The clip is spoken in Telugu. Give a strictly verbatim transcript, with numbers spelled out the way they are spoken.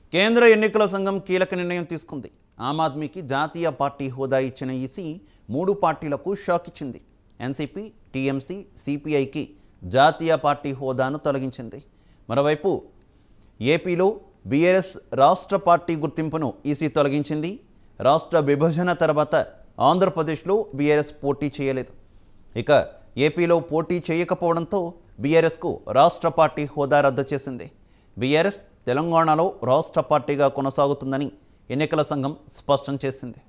కేంద్ర ఎన్నికల సంఘం కీలక నిర్ణయం తీసుకుంది. ఆమ్ ఆద్మీకి జాతీయ పార్టీ హోదా ఇచ్చిన ఈసీ మూడు పార్టీలకు షాక్ ఇచ్చింది. ఎన్సీపీ, టీఎంసీ, సిపిఐకి జాతీయ పార్టీ హోదాను తొలగించింది. మరోవైపు ఏపీలో బీఆర్ఎస్ రాష్ట్ర పార్టీ గుర్తింపును ఈసీ తొలగించింది. రాష్ట్ర విభజన తర్వాత ఆంధ్రప్రదేశ్లో బీఆర్ఎస్ పోటీ చేయలేదు. ఇక ఏపీలో పోటీ చేయకపోవడంతో బీఆర్ఎస్కు రాష్ట్ర పార్టీ హోదా రద్దు చేసింది. బీఆర్ఎస్ తెలంగాణలో రాష్ట్ర పార్టీగా కొనసాగుతుందని ఎన్నికల సంఘం స్పష్టం చేసింది.